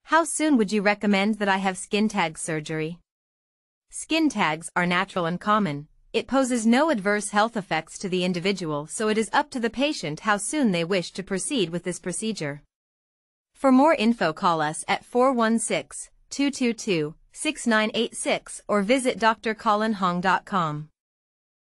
How soon would you recommend that I have skin tag surgery? Skin tags are natural and common. It poses no adverse health effects to the individual, so it is up to the patient how soon they wish to proceed with this procedure. For more info, call us at 416-222-6986 or visit drcolinhong.com.